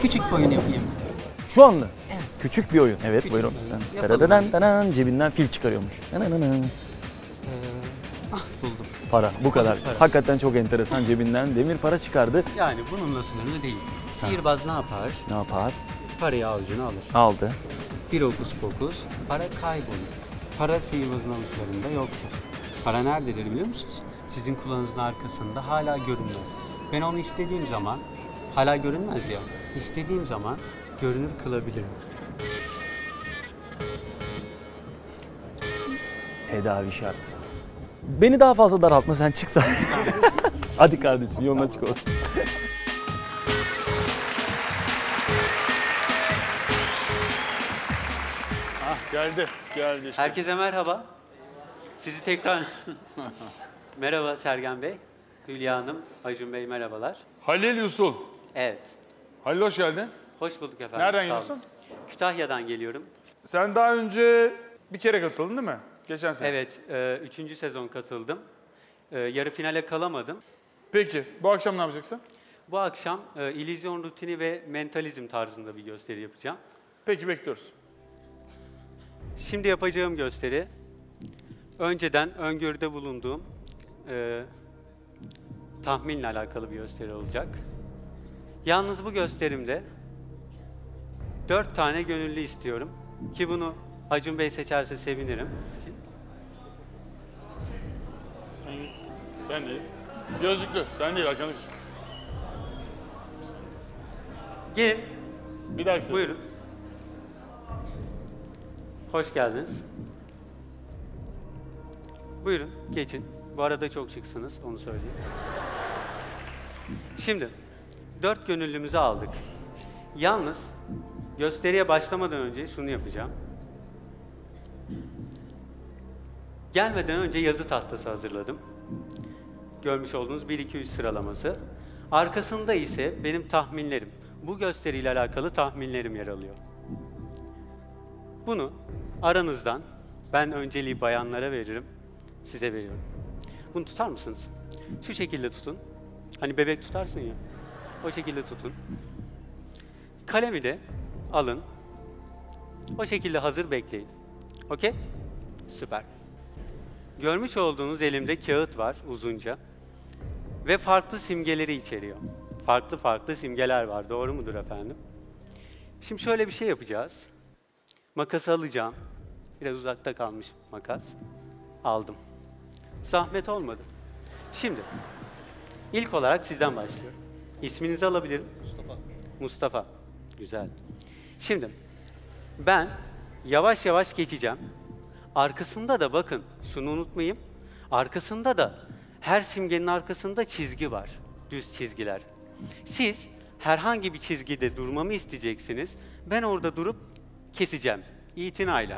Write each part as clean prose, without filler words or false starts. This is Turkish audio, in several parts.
küçük bir oyun yapayım. Şu anda. Evet. Küçük bir oyun. Evet, Küçük buyurun. bir oyun. Taradan tanan, cebinden fil çıkarıyormuş. Buldum. Para, bu kadar. Para. Hakikaten çok enteresan, cebinden demir para çıkardı. Yani bununla sınırlı değil. Sihirbaz ne yapar? Ne yapar? Parayı avucuna alır. Aldı. Bir hokus pokus, para kaybolur. Para sihirbazın avuçlarında yoktur. Para nerededir biliyor musunuz? Sizin kulağınızın arkasında, hala görünmez. Ben onu istediğim zaman, hala görünmez ya, istediğim zaman görünür kılabilirim. Tedavi şart. Beni daha fazla daraltma, sen çıksan. Hadi kardeşim, yolun açık olsun. Geldi işte. Herkese merhaba. Sizi tekrar... Merhaba Sergen Bey, Hülya Hanım, Acun Bey merhabalar. Halil Yusul. Evet, Halil hoş geldin. hoş bulduk efendim. Nereden sağ olun. geliyorsun? Kütahya'dan geliyorum. Sen daha önce bir kere katıldın değil mi? Geçen sene. Evet, 3. sezon katıldım. Yarı finale kalamadım. Peki, bu akşam ne yapacaksın? Bu akşam illüzyon rutini ve mentalizm tarzında bir gösteri yapacağım. Peki, bekliyoruz. Şimdi yapacağım gösteri, önceden öngörüde bulunduğum tahminle alakalı bir gösteri olacak. Yalnız bu gösterimde 4 tane gönüllü istiyorum ki bunu Acun Bey seçerse sevinirim. Sen değil. Gözlüklü, sen değil, arkanı düşün. Gelin, Bir dahaki sefer. buyurun. Hoş geldiniz. Buyurun, geçin. Bu arada çok şıksınız, onu söyleyeyim. Şimdi, 4 gönüllümüzü aldık. Yalnız, gösteriye başlamadan önce şunu yapacağım. Gelmeden önce yazı tahtası hazırladım. Görmüş olduğunuz 1-2-3 sıralaması. Arkasında ise benim tahminlerim, bu gösteriyle alakalı tahminlerim yer alıyor. Bunu aranızdan, ben önceliği bayanlara veririm, size veriyorum. Bunu tutar mısınız? Şu şekilde tutun. Hani bebek tutarsın ya, o şekilde tutun. Kalemi de alın. O şekilde hazır bekleyin. Okey? Süper. Görmüş olduğunuz elimde kağıt var uzunca. Ve farklı simgeleri içeriyor. Farklı farklı simgeler var. Doğru mudur efendim? Şimdi şöyle bir şey yapacağız. Makası alacağım. Biraz uzakta kalmış makas. Aldım. Zahmet olmadı. Şimdi ilk olarak sizden başlıyorum. İsminizi alabilirim. Mustafa. Mustafa. Güzel. Şimdi ben yavaş yavaş geçeceğim. Arkasında da bakın, şunu unutmayayım. Arkasında da her simgenin arkasında çizgi var. Düz çizgiler. Siz herhangi bir çizgide durmamı isteyeceksiniz. Ben orada durup keseceğim. İtinayla.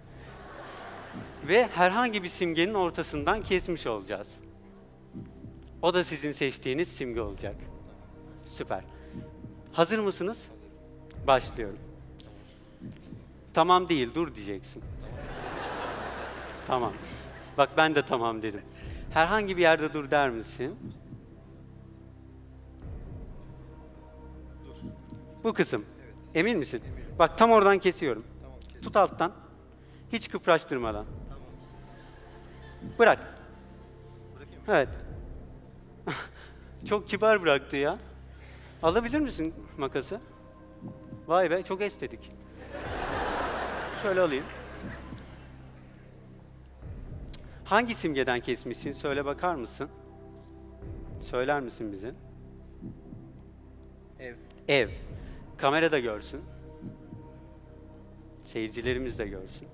Ve herhangi bir simgenin ortasından kesmiş olacağız. O da sizin seçtiğiniz simge olacak. Süper. Hazır mısınız? Başlıyorum. Tamam değil, dur diyeceksin. Tamam. Bak ben de tamam dedim. Herhangi bir yerde dur der misin? Dur. Bu kısım. Evet. Emin misin? Eminim. Bak tam oradan kesiyorum. Tamam, tut alttan. Hiç kıpraştırmadan. Tamam. Bırak. Bırakayım. Evet. Çok kibar bıraktı ya. Alabilir misin makası? Vay be, çok estetik. Şöyle alayım. Hangi simgeden kesmişsin? Söyle bakar mısın? Söyler misin bize? Ev. Ev. Kamera da görsün. Seyircilerimiz de görsün.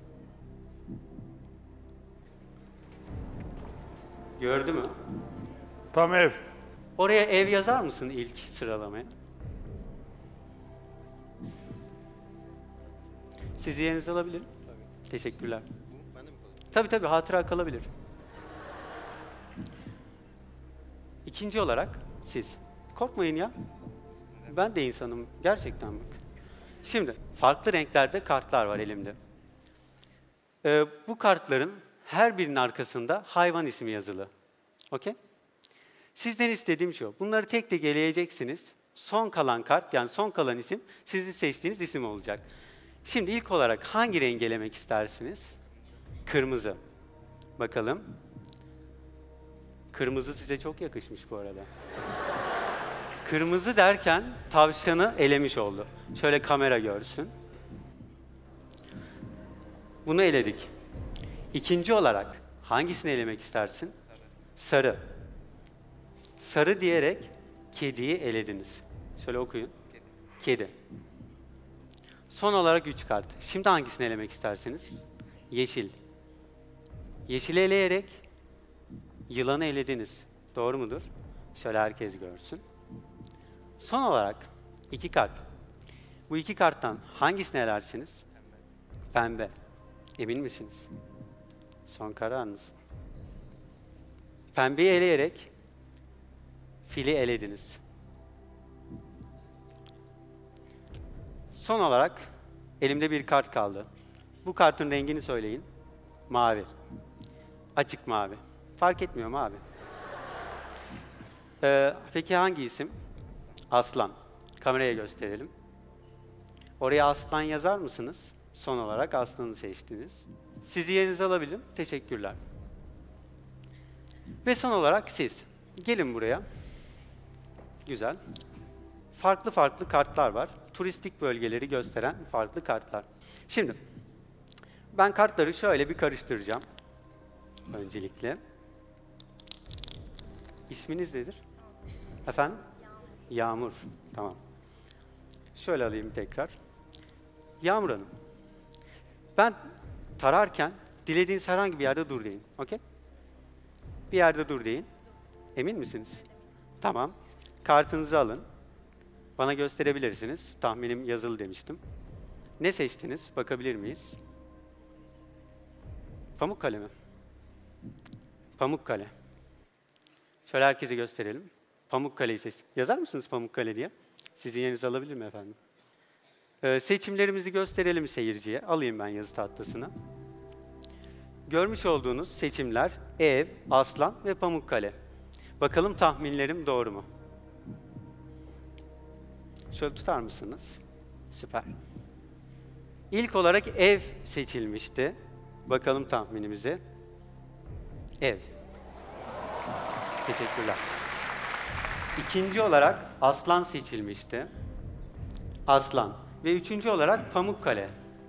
Gördü mü? Tam ev. Oraya ev yazar mısın ilk sıralamaya? Sizi yerinize alabilirim. Tabii. Teşekkürler. Bu bende mi kalıyor? Tabii hatıra kalabilir. İkinci olarak siz. Korkmayın ya. Ben de insanım. Gerçekten bak. Şimdi farklı renklerde kartlar var elimde. Bu kartların her birinin arkasında hayvan ismi yazılı. Okey? Sizden istediğim şu. Bunları tek tek eleyeceksiniz Son kalan kart, yani son kalan isim sizin seçtiğiniz isim olacak. Şimdi ilk olarak hangi rengi elemek istersiniz? Kırmızı. Bakalım. Kırmızı size çok yakışmış bu arada. Kırmızı derken tavşanı elemiş oldu. Şöyle kamera görsün. Bunu eledik. İkinci olarak hangisini elemek istersin? Sarı. Sarı diyerek kediyi elediniz. Şöyle okuyun. Kedi. Son olarak 3 kart. Şimdi hangisini elemek isterseniz? Yeşil. Yeşili eleyerek yılanı elediniz. Doğru mudur? Şöyle herkes görsün. Son olarak 2 kart. Bu 2 karttan hangisini elersiniz? Pembe. Emin misiniz? Son kararınız. Pembeyi eleyerek fili elediniz. Son olarak elimde bir kart kaldı. Bu kartın rengini söyleyin. Mavi. Açık mavi. Fark etmiyor mavi. Peki hangi isim? Aslan. Kameraya gösterelim. Oraya aslan yazar mısınız? Son olarak aslanı seçtiniz. Sizi yerinize alabilirim. Teşekkürler. Ve son olarak siz. Gelin buraya. Güzel. Farklı farklı kartlar var. Turistik bölgeleri gösteren farklı kartlar. Şimdi ben kartları şöyle bir karıştıracağım. Öncelikle. İsminiz nedir? Efendim? Yağmur. Tamam. Şöyle alayım tekrar. Yağmur Hanım. Ben tararken dilediğiniz herhangi bir yerde dur deyin. Okey? Bir yerde dur deyin. Emin misiniz? Tamam. Kartınızı alın. Bana gösterebilirsiniz. Tahminim yazılı demiştim. Ne seçtiniz? Bakabilir miyiz? Pamukkale mi? Pamukkale. Şöyle herkese gösterelim. Pamukkale'yi seçtik. Yazar mısınız Pamukkale diye? Sizin yerinizi alabilir mi efendim? Seçimlerimizi gösterelim seyirciye. Alayım ben yazı tahtasını. Görmüş olduğunuz seçimler ev, aslan ve Pamukkale. Bakalım tahminlerim doğru mu? Şöyle tutar mısınız? Süper. İlk olarak ev seçilmişti. Bakalım tahminimize. Ev. Teşekkürler. İkinci olarak aslan seçilmişti. Aslan. Ve üçüncü olarak Pamukkale.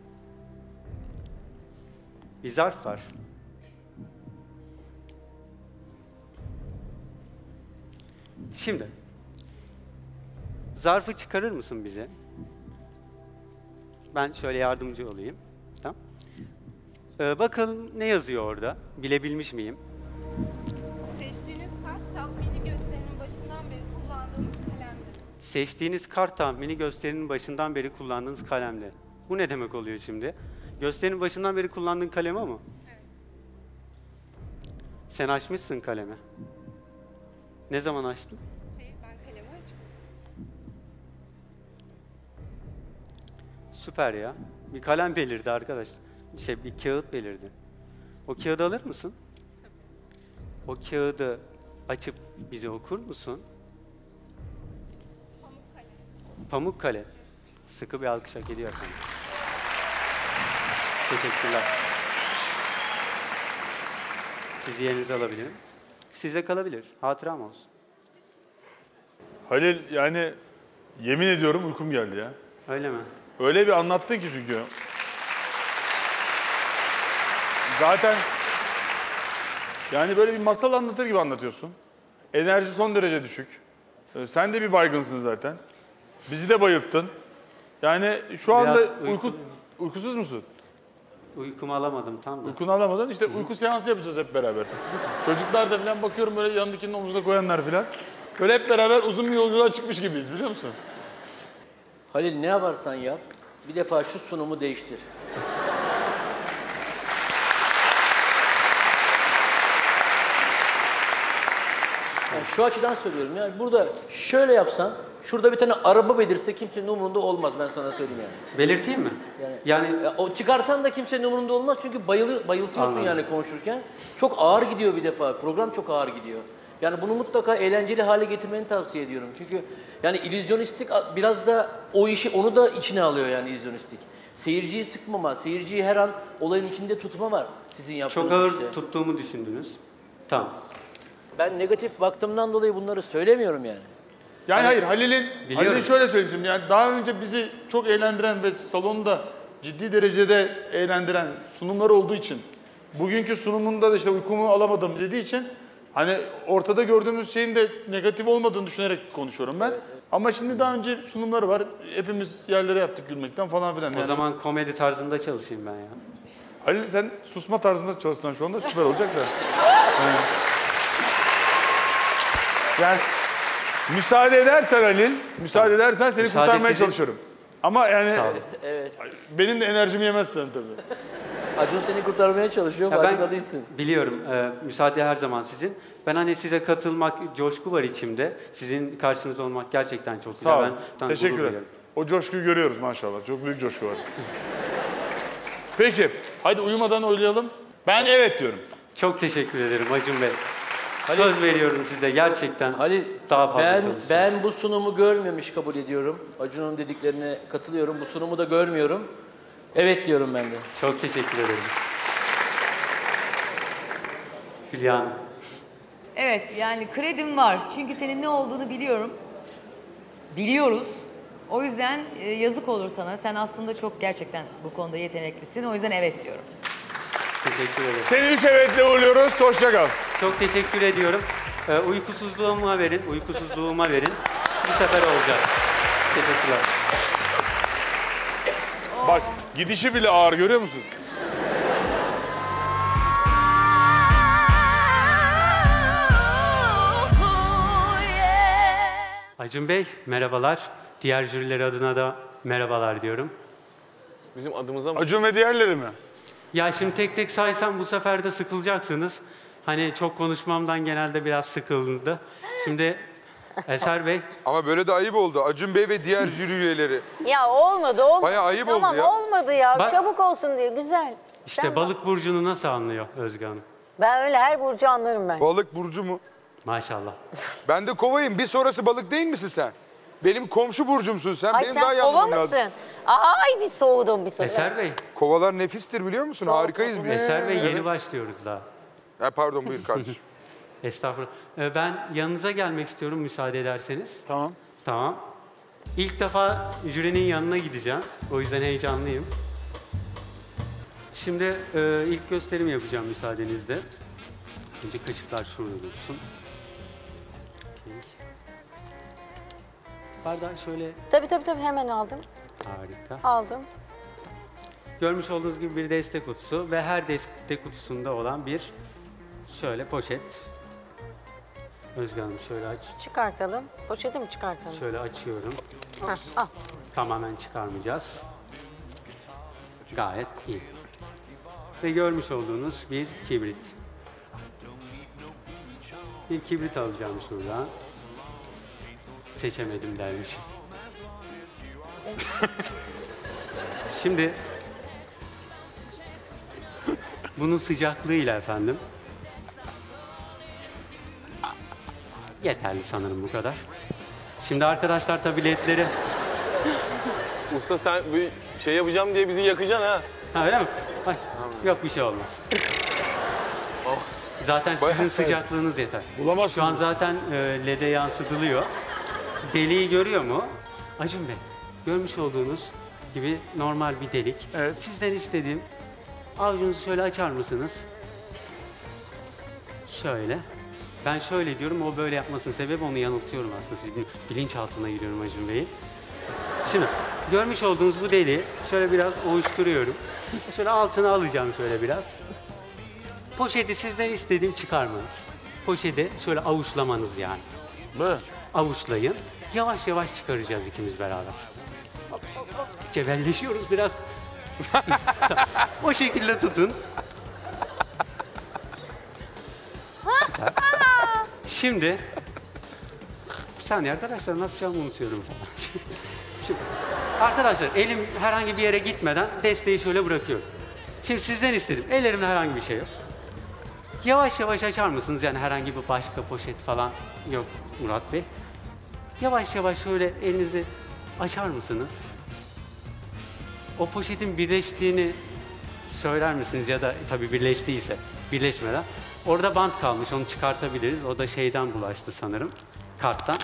Bir zarf var. Şimdi, zarfı çıkarır mısın bize? Ben şöyle yardımcı olayım. Tamam. Bakalım ne yazıyor orada? Bilebilmiş miyim? Seçtiğiniz kart tahmini gösterinin başından beri kullandığınız kalemdir. Seçtiğiniz kart tahmini gösterinin başından beri kullandığınız kalemle. Bu ne demek oluyor şimdi? Gösterinin başından beri kullandığın kalem o mu? Evet. Sen açmışsın kalemi. Ne zaman açtın? Hayır, ben kalemi açmadım. Süper ya. Bir kalem belirdi arkadaş. Bir kağıt belirdi. O kağıdı alır mısın? Tabii. O kağıdı açıp bize okur musun? Pamukkale. Pamukkale. Sıkı bir alkış hak ediyor efendim. Teşekkürler. Sizi yerinize alabilirim. Size kalabilir. Hatıram olsun. Halil yani yemin ediyorum uykum geldi ya. Öyle mi? Öyle bir anlattın ki çünkü. Zaten yani böyle bir masal anlatır gibi anlatıyorsun. Enerji son derece düşük. Sen de bir baygınsın zaten. Bizi de bayılttın. Yani şu anda uykusuz musun? Uykumu alamadım tam da. Uykunu alamadın. İşte uyku seansı yapacağız hep beraber. Çocuklar da falan bakıyorum böyle yanındakinin omzuna koyanlar falan. Böyle hep beraber uzun bir yolculuğa çıkmış gibiyiz biliyor musun? Halil ne yaparsan yap, bir defa şu sunumu değiştir. Yani şu açıdan söylüyorum yani burada şöyle yapsan, şurada bir tane araba belirse kimsenin umurunda olmaz ben sana söyleyeyim yani. Belirteyim mi? Yani Ya o çıkarsan da kimsenin umurunda olmaz çünkü bayıltıyorsun Anladım. yani konuşurken. Çok ağır gidiyor bir defa, program çok ağır gidiyor. Yani bunu mutlaka eğlenceli hale getirmeni tavsiye ediyorum. Çünkü yani illüzyonistlik biraz da o işi, onu da içine alıyor yani illüzyonistlik. Seyirciyi sıkmama, seyirciyi her an olayın içinde tutma var sizin yaptığınız Çok ağır işte. tuttuğumu düşündünüz. Tamam. Ben negatif baktığımdan dolayı bunları söylemiyorum yani. Yani hayır Halil'in Biliyorum. şöyle söyleyeyim şimdi, yani daha önce bizi çok eğlendiren ve salonda ciddi derecede eğlendiren sunumlar olduğu için, bugünkü sunumunda da işte uykumu alamadım dediği için hani ortada gördüğümüz şeyin de negatif olmadığını düşünerek konuşuyorum ben. Ama şimdi daha önce sunumları var. Hepimiz yerlere yattık gülmekten falan filan. O Yani zaman komedi tarzında çalışayım ben ya. Halil sen susma tarzında çalışsan şu anda süper olacak da. Yani müsaade edersen Halil, müsaade edersen seni Müsaade kurtarmaya sizin. çalışıyorum. Ama yani Sağ olun. Evet. benim de enerjimi yemezsen tabii. Acun seni kurtarmaya çalışıyor, Ya farkında değilsin. biliyorum, müsaade her zaman sizin. Ben hani size katılmak, coşku var içimde. Sizin karşınızda olmak gerçekten çok güzel. Sağ ol. Ben Teşekkür gurur ederim. duyuyorum. O coşkuyu görüyoruz maşallah. Çok büyük coşku var. Peki, hadi uyumadan oylayalım. Ben evet diyorum. Çok teşekkür ederim Acun Bey. Söz veriyorum size gerçekten Halil, daha fazla ben çalışacağım. bu sunumu görmemiş kabul ediyorum. Acun'un dediklerine katılıyorum. Bu sunumu da görmüyorum. Evet diyorum ben de. Çok teşekkür ederim. Hülya Hanım. Evet, yani kredim var. Çünkü senin ne olduğunu biliyorum. Biliyoruz. O yüzden yazık olur sana. Sen aslında çok gerçekten bu konuda yeteneklisin. O yüzden evet diyorum. Teşekkür ederim. Seni üç evetle uğurluyoruz. Hoşça kal. Çok teşekkür ediyorum. Uykusuzluğuma verin, uykusuzluğuma verin. Bu sefer olacak. Teşekkürler. Bak, gidişi bile ağır, görüyor musun? Acun Bey, merhabalar. Diğer jüriler adına da merhabalar diyorum. Bizim adımıza mı? Acun ve diğerleri mi? Ya şimdi tek tek saysam bu sefer de sıkılacaksınız. Hani çok konuşmamdan genelde biraz sıkıldı. Şimdi Eser Bey, Ama böyle de ayıp oldu. Acun Bey ve diğer jüri üyeleri. Ya olmadı. Bayağı ayıp oldu tamam, ya. olmadı ya. Bak- Çabuk olsun diye. Güzel. işte Sen balık burcunu nasıl anlıyor Özge Hanım? Ben öyle her burcu anlarım ben. Balık burcu mu? Maşallah. Ben de kovayım. Bir sonrası balık değil misin sen? Benim komşu burcumsun sen. Ay Benim daha sen iyi kova anlamam lazım. mısın? Ay bir soğudum bir soğudum. Eser Bey, Kovalar nefistir biliyor musun? Harikayız biz. Eser Bey yeni başlıyoruz daha. Ha, pardon buyur kardeşim. Estağfurullah. Ben yanınıza gelmek istiyorum müsaade ederseniz. Tamam. Tamam. İlk defa jürinin yanına gideceğim. O yüzden heyecanlıyım. Şimdi ilk gösterim yapacağım müsaadenizle. Önce kaşıklar şurada dursun. Okey. Bardağı şöyle Tabii hemen aldım. harika. Aldım. Görmüş olduğunuz gibi bir destek kutusu ve her destek kutusunda olan bir şöyle poşet. Özge Hanım şöyle aç. Çıkartalım. Poşeti mi çıkartalım? Şöyle açıyorum. Hah, al. Tamamen çıkarmayacağız. Gayet iyi. Ve görmüş olduğunuz bir kibrit. Bir kibrit alacağım şuradan. Seçemedim dermişim. Şimdi bunun sıcaklığıyla efendim. Yeterli sanırım bu kadar. Şimdi arkadaşlar tabii ledleri... Usta sen bir şey yapacağım diye bizi yakacaksın ha. Ha öyle mi? Ay, yok bir şey olmaz. Zaten sizin sıcaklığınız yeter. Bulamazsınız. Şu an zaten LED'e yansıtılıyor. Deliği görüyor mu? Acun Bey, görmüş olduğunuz gibi normal bir delik. Evet. Sizden istediğim, avucunuzu şöyle açar mısınız? Şöyle. Ben şöyle diyorum, o böyle yapmasının sebebi onu yanıltıyorum aslında. Sizin bilinçaltına giriyorum Acun Bey'in. Şimdi görmüş olduğunuz bu deliği şöyle biraz ovuşturuyorum. Şöyle altına alacağım şöyle biraz. Poşeti sizden istediğim çıkarmanız. Poşeti şöyle avuçlamanız yani. Böyle. Avuçlayın. Yavaş yavaş çıkaracağız ikimiz beraber. Cebelleşiyoruz biraz. O şekilde tutun. Süper. Şimdi bir saniye arkadaşlar ne yapacağımı unutuyorum falan. Şimdi, arkadaşlar elim herhangi bir yere gitmeden desteği şöyle bırakıyorum. Şimdi sizden istedim. Ellerimde herhangi bir şey yok. Yavaş yavaş açar mısınız? Yani herhangi bir başka poşet falan yok Murat Bey. Yavaş yavaş şöyle elinizi açar mısınız? O poşetin birleştiğini söyler misiniz ya da tabii birleştiyse birleşmeden. Orada bant kalmış, onu çıkartabiliriz. O da şeyden bulaştı sanırım, karttan.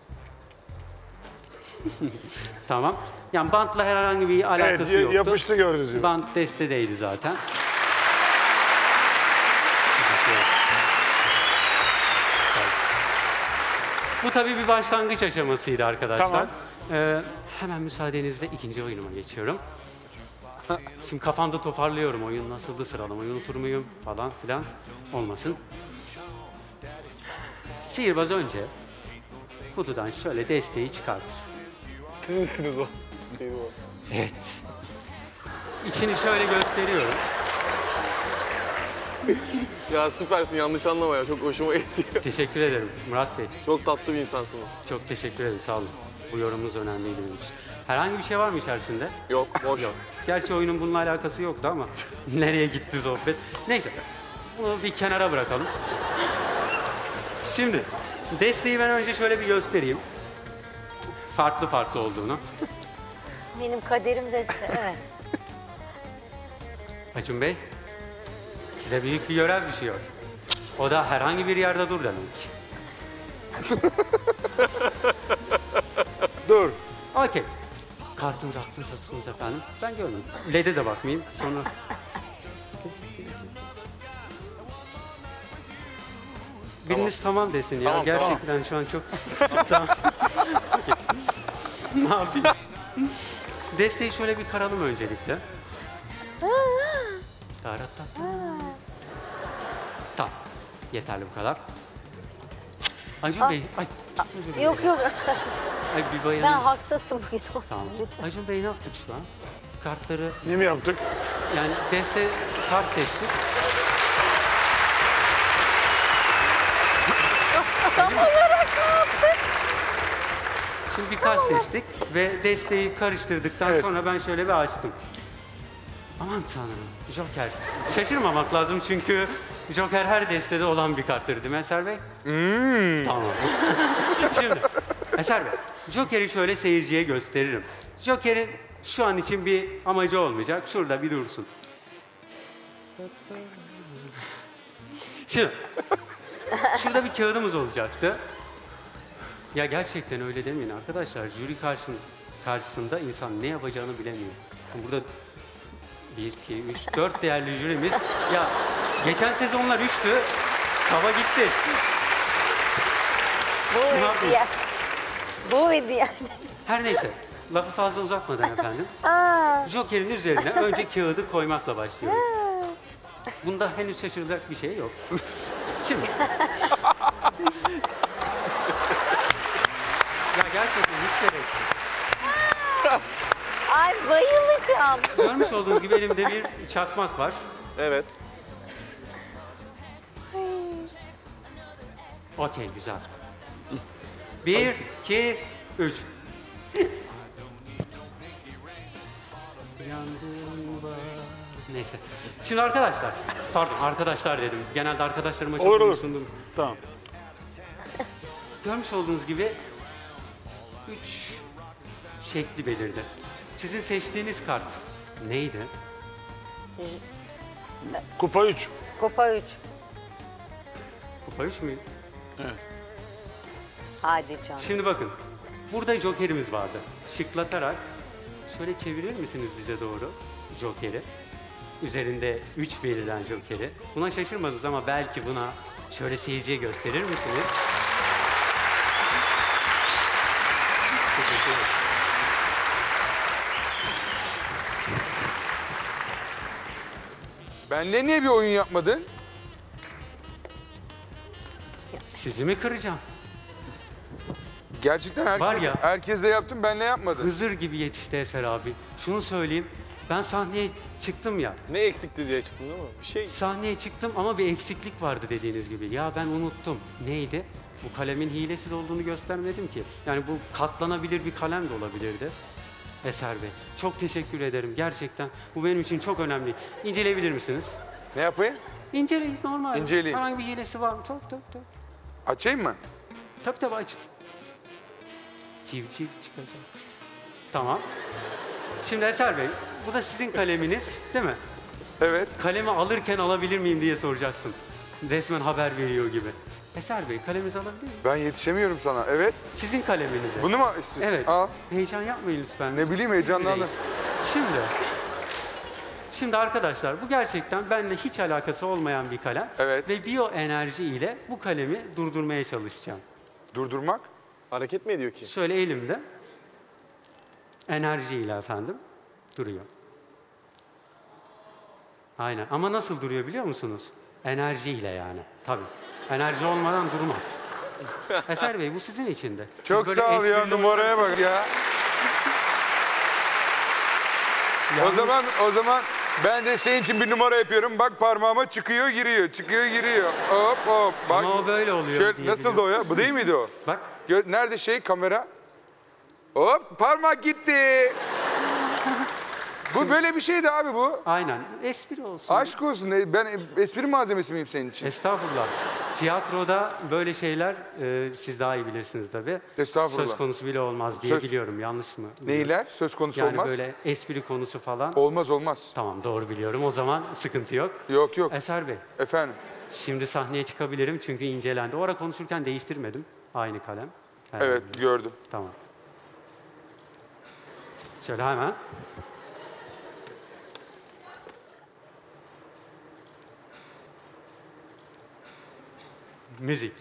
Tamam. Yani bantla herhangi bir alakası Evet, yoktu. yapıştı gördünüz gibi. Bant destedeydi zaten. Bu tabii bir başlangıç aşamasıydı arkadaşlar. Tamam. Hemen müsaadenizle ikinci oyunuma geçiyorum. Şimdi kafamda toparlıyorum oyun nasıldı, sıralamayı unutur muyum falan filan olmasın. Sihirbaz önce kutudan şöyle desteği çıkartır. Siz misiniz o? Evet. İçini şöyle gösteriyorum. Ya süpersin, yanlış anlama ya. Çok hoşuma gitti. Teşekkür ederim Murat Bey. Çok tatlı bir insansınız. Çok teşekkür ederim, sağ olun. Bu yorumunuz önemliydi benim için. Herhangi bir şey var mı içerisinde? Yok, boş. Yok. Gerçi oyunun bununla alakası yoktu ama nereye gitti sohbet? Neyse, bunu bir kenara bırakalım. Şimdi, desteği ben önce şöyle bir göstereyim. Farklı farklı olduğunu. Benim kaderim deste, evet. Acun Bey, size büyük bir görev düşüyor. O da herhangi bir yerde dur demek. Dur. Okey. Kartınız aklınızdasınız efendim. Ben görmedim. LED'e de bakmayayım. Sonra... Biriniz tamam desin ya. Tamam, Gerçekten şu an çok... tamam. Okey. Ne yapayım? Desteği şöyle bir karalım öncelikle. Tamam. Yeterli bu kadar. Acun Bey... Ay, çok özür dilerim. Yok yok. Ay, bir bayanın... Ben hassasım bugün. Tamam. Lütfen. Acun Bey ne yaptık şu an? Kartları, Ne mi yaptık? yani deste kart seçtik. Tam olarak ne yaptık? Şimdi bir kart seçtik ve desteği karıştırdıktan Evet. sonra ben şöyle bir açtım. Aman tanrım, Joker. Şaşırmamak lazım çünkü Joker her destede olan bir karttır değil mi Eser Bey? Tamam. Şimdi Eser Bey, Joker'i şöyle seyirciye gösteririm. Joker'in şu an için bir amacı olmayacak. Şurada bir dursun. Şimdi, şurada bir kağıdımız olacaktı. Ya gerçekten öyle demeyin arkadaşlar. Jüri karşısında insan ne yapacağını bilemiyor. Burada 1, 2, 3, 4 değerli jürimiz. Ya geçen sezonlar 3'tü. Kafa gitti. Bu hediye. Bu hediye. Her neyse. Lafı fazla uzatmadan efendim. Joker'in üzerine önce kağıdı koymakla başlıyorum. Bunda henüz şaşıracak bir şey yok. Şimdi. Ya gerçekten hiç gerek yok. Ay bayılacağım. Görmüş olduğunuz gibi elimde bir çakmak var. Evet. Okey, güzel. 1, 2, 3. Neyse. Şimdi arkadaşlar, pardon arkadaşlar dedim. Genelde arkadaşlarıma çok Olur, olur. sundum. Tamam. Görmüş olduğunuz gibi 3 şekli belirdi. Sizin seçtiğiniz kart neydi? Kupa 3. Kupa 3. Kupa 3 müydü? Hadi canım. Şimdi bakın, burada Joker'imiz vardı. Şıklatarak şöyle çevirir misiniz bize doğru Joker'i? Üzerinde 3 verilen Joker'i. Buna şaşırmadınız ama belki buna şöyle seyirciye gösterir misiniz? Teşekkür ederim. Benle niye bir oyun yapmadın? Sizi mi kıracağım? Gerçekten Var ya. herkesle yaptın, benle yapmadın. Hızır gibi yetişti Eser abi. Şunu söyleyeyim, ben sahneye çıktım ya. Ne eksikti diye çıktın değil mi? Bir şey... Sahneye çıktım ama bir eksiklik vardı dediğiniz gibi. Ya ben unuttum. Neydi? Bu kalemin hilesiz olduğunu göstermedim ki. Yani bu katlanabilir bir kalem de olabilirdi. Eser Bey, çok teşekkür ederim gerçekten. Bu benim için çok önemli. İnceleyebilir misiniz? Ne yapayım? İnceleyin normal. İnceleyin. Herhangi bir hilesi var mı? Tabii. Açayım mı? Tabii aç. Civciv çıkacak. Tamam. Şimdi Eser Bey, bu da sizin kaleminiz değil mi? Evet. Kalemi alırken alabilir miyim diye soracaktım. Resmen haber veriyor gibi. Eser Bey, kaleminizi alabilir miyim? Ben yetişemiyorum sana. Evet. Sizin kaleminize. Bunu mu istiyorsun? Evet. Al. Heyecan yapmayın lütfen. Ne bileyim, heyecanlandım. Şimdi arkadaşlar bu gerçekten benimle hiç alakası olmayan bir kalem. Evet. Ve biyoenerji ile bu kalemi durdurmaya çalışacağım. Durdurmak? Hareket mi ediyor ki? Şöyle elimde enerji ile efendim duruyor. Aynen ama nasıl duruyor biliyor musunuz? Enerji ile yani tabii. Enerji olmadan durmaz. Eser Bey bu sizin için de. Siz Çok böyle sağ ol ya, esprili numaraya bak ya. O zaman ben de senin için bir numara yapıyorum. Bak parmağıma çıkıyor giriyor, çıkıyor giriyor. Hop hop. Bak. Ama o böyle oluyor Şöyle, diye nasıldı o ya? Bu değil miydi o? Bak. Nerede kamera? Hop parmak gitti. Bu böyle bir şeydi abi bu. Aynen. Espri olsun. Aşk olsun. Ben espri malzemesi miyim senin için? Estağfurullah. Tiyatroda böyle şeyler siz daha iyi bilirsiniz tabii. Estağfurullah. Söz konusu bile olmaz diye biliyorum. Yanlış mı? Neyler? Söz konusu yani olmaz. Yani böyle espri konusu falan. Olmaz. Tamam doğru biliyorum. O zaman sıkıntı yok. Yok. Eser Bey. Efendim? Şimdi sahneye çıkabilirim çünkü incelendi. O ara konuşurken değiştirmedim. Aynı kalem. Evet gördüm. Tamam. Şöyle hemen. Müzik.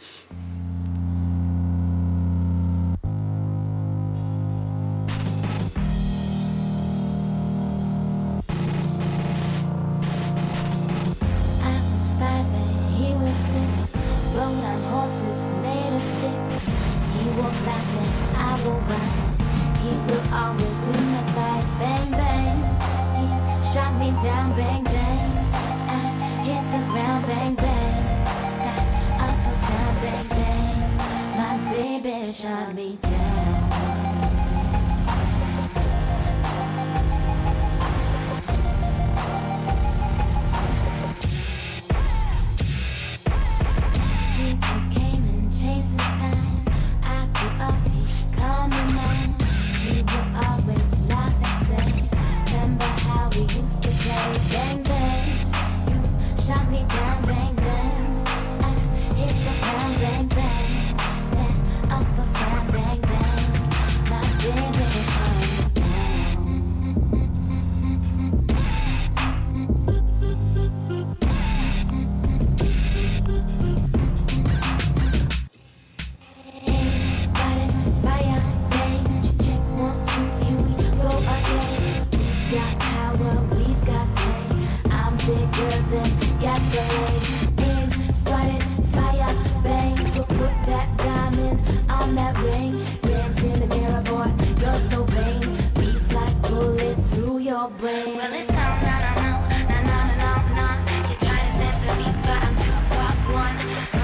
Shot me down. Seasons came and changed the time. I grew up, becoming mine. We would always laugh and say, remember how we used to play? Bang bang, you shot me down. Bang bang, I hit the ground. Bang bang. Bang, bang, my baby shot me down. Spotted fire, bang, check 1, 2, here we go again. We've got power, we've got taste. I'm bigger than gasoline. Spotted fire, bang, put that diamond on that ring. Dance in the mirror, boy, you're so vain. Beats like bullets through your brain. Well, it's all na. You try to censor me, but I'm too far gone.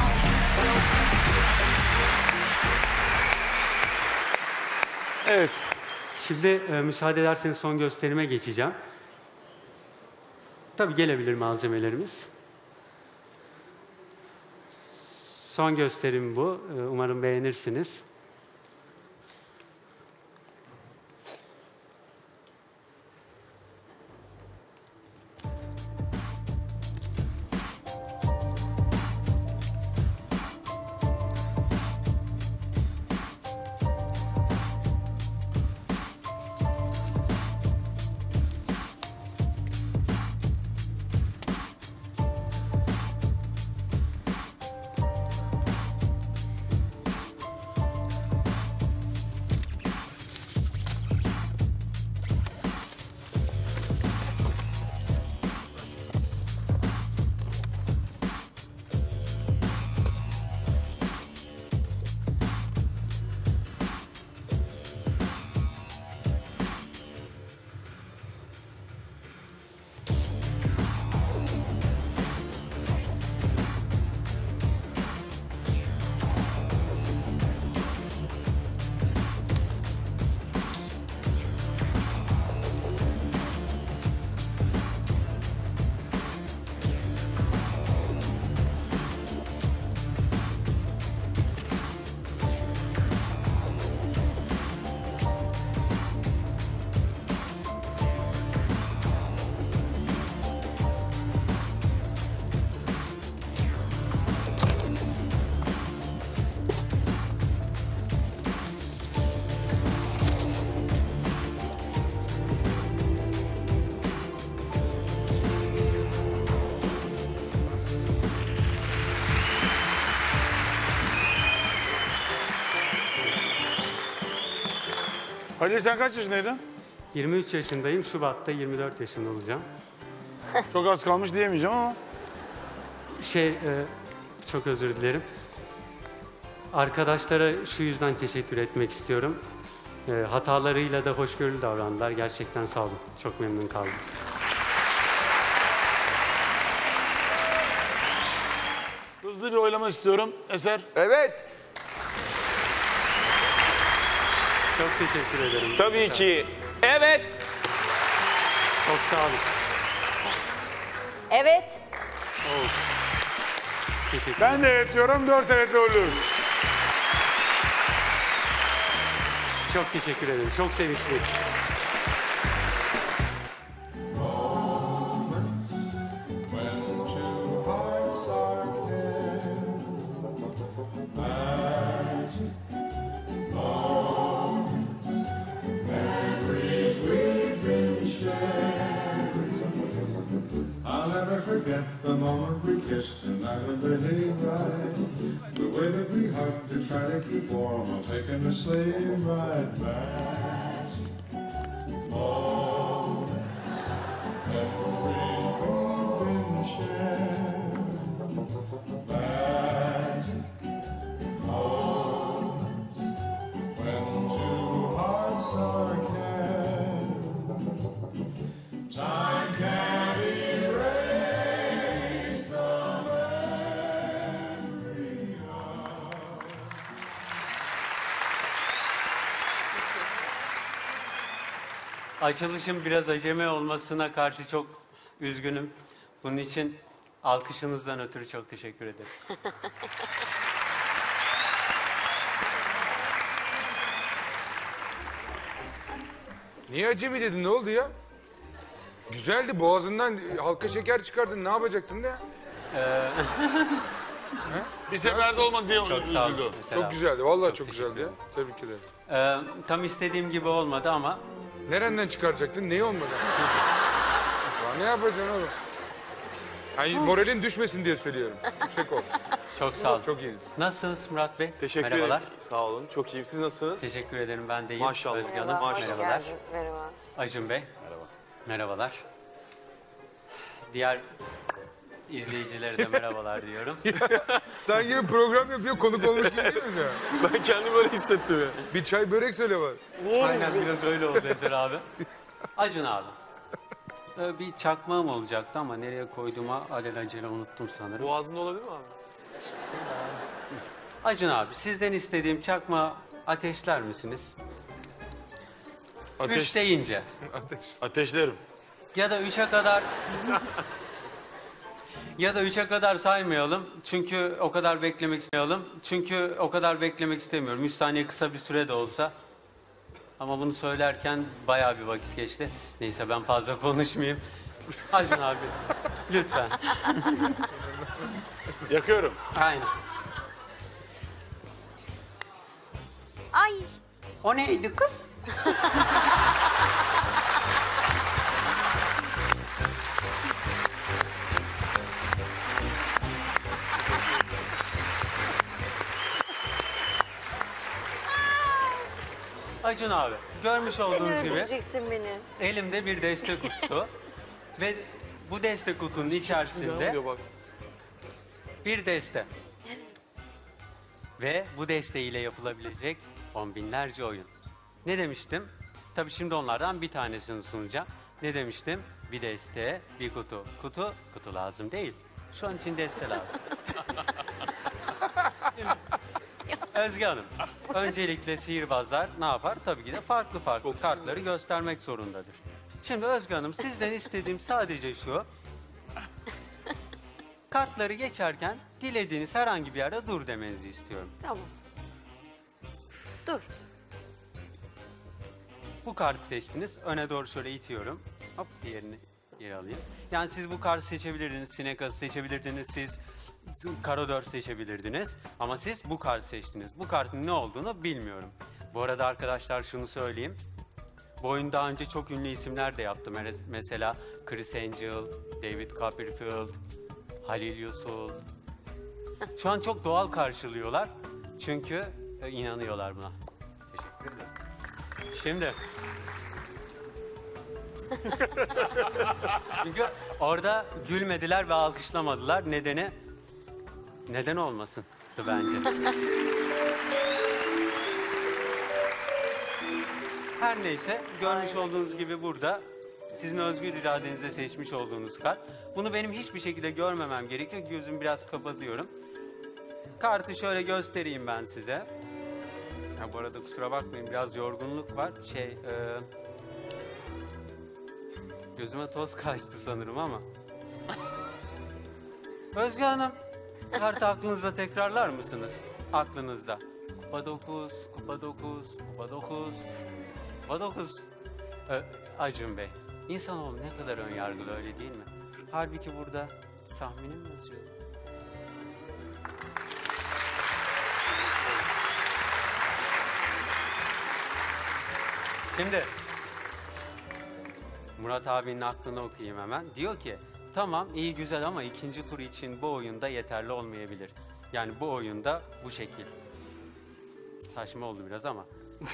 Evet. Şimdi müsaade ederseniz son gösterime geçeceğim. Tabii gelebilir malzemelerimiz. Son gösterim bu. Umarım beğenirsiniz. Halil sen kaç yaşındaydın? 23 yaşındayım. Şubat'ta 24 yaşında olacağım. Çok az kalmış diyemeyeceğim ama. Çok özür dilerim. Arkadaşlara şu yüzden teşekkür etmek istiyorum. Hatalarıyla da hoşgörülü davrandılar. Gerçekten sağ olun. Çok memnun kaldım. Hızlı bir oylama istiyorum. Eser. Evet. Çok teşekkür ederim. Tabii ki. Evet. Çok sağ olun. Evet. Teşekkür Ben de evet diyorum. 4 evetle oluyoruz. Çok teşekkür ederim. Çok sevinçliyim. I'll never forget the moment we kissed and I behaved right. The way that we hugged to try to keep warm while taking the sleigh ride back. Moments, memories we've been sharing. Magic moments when two hearts are caring. Time can't erase the memory of. Açılışın biraz acemi olmasına karşı çok üzgünüm. Bunun için alkışınızdan ötürü çok teşekkür ederim. Niye acemi dedin? Ne oldu ya? Güzeldi. Boğazından halka şeker çıkardın. Ne yapacaktın da ya? Bir seferde olmadı diye Çok sağ olun. üzüldü. Mesela. Çok güzeldi. Vallahi çok teşekkür güzeldi ya. Tebrik ederim. Tam istediğim gibi olmadı ama Nereden çıkaracaktın? Neyi olmadı? Ya ne yapacaksın oğlum? Hani moralin düşmesin diye söylüyorum. Yüksek ol. çok sağ olun. Çok iyi. Nasılsınız Murat Bey? Teşekkür Merhabalar. ederim. Sağ olun. Çok iyiyim. Siz nasılsınız? Teşekkür ederim. Ben de iyiyim. Maşallah. Özge Hanım. Merhaba. Merhabalar. Merhaba. Acun Bey. Merhaba. Merhabalar. Diğer izleyicilere de merhabalar diyorum. Sen gibi program yapıyor, konuk olmuş gibi değil mi ya? Ben kendimi öyle hissettim ya. Bir çay börek söyle bana. Aynen biraz öyle oldu Eser abi. Acun abi. Bir çakmağım olacaktı ama nereye koyduğuma alelacele unuttum sanırım. Boğazında olabilir mi abi? Acun abi sizden istediğim çakmağı ateşler misiniz? Ateş, 3 deyince. ateşlerim. Ya da 3'e kadar... Ya da 3'e kadar saymayalım. Çünkü o kadar beklemek istemiyorum. Çünkü o kadar beklemek istemiyorum. 3 saniye kısa bir süre de olsa. Ama bunu söylerken bayağı bir vakit geçti. Neyse ben fazla konuşmayayım. Acun abi lütfen. Yakıyorum. Aynen. Ay. O neydi kız? Acun abi, görmüş olduğunuz Sen gibi öldüreceksin beni. elimde bir destek kutusu ve bu destek kutunun içerisinde Diyor bak. bir deste ve bu desteğiyle yapılabilecek on binlerce oyun. Ne demiştim? Tabii şimdi onlardan bir tanesini sunacağım. Ne demiştim? Bir deste, bir kutu. Kutu lazım değil. Şu an için deste lazım. Şimdi, Özge Hanım, öncelikle sihirbazlar ne yapar? Tabii ki de farklı kartları göstermek zorundadır. Şimdi Özge Hanım, sizden istediğim sadece şu. Kartları geçerken dilediğiniz herhangi bir yerde dur demenizi istiyorum. Tamam. Dur. Bu kartı seçtiniz. Öne doğru şöyle itiyorum. Hop diğerini geri alayım. Yani siz bu kartı seçebilirdiniz. Sinek ağzı seçebilirdiniz. Siz karo 4 seçebilirdiniz. Ama siz bu kartı seçtiniz. Bu kartın ne olduğunu bilmiyorum. Bu arada arkadaşlar şunu söyleyeyim. Bu oyunu daha önce çok ünlü isimler de yaptı. Mesela Chris Angel, David Copperfield, Halil Yusul. Şu an çok doğal karşılıyorlar. Çünkü inanıyorlar buna. Teşekkür ederim. Şimdi. Çünkü orada gülmediler ve alkışlamadılar. Neden olmasın bence. Her neyse, görmüş olduğunuz gibi burada sizin özgür iradenizle seçmiş olduğunuz kart. Bunu benim hiçbir şekilde görmemem gerekiyor. Gözümü biraz kapatıyorum. Kartı şöyle göstereyim ben size. Ya bu arada kusura bakmayın, biraz yorgunluk var. Gözüme toz kaçtı sanırım ama. Özge Hanım, kartı aklınızda tekrarlar mısınız? Aklınızda. Kupa 9, kupa 9, kupa 9, kupa 9. Acun Bey, insanoğlu ne kadar önyargılı, öyle değil mi? Halbuki burada tahminim yazıyor. Şimdi Murat abinin aklını okuyayım hemen. Diyor ki, tamam iyi güzel ama ikinci tur için bu oyunda yeterli olmayabilir. Yani bu oyunda bu şekil. Saçma oldu biraz ama.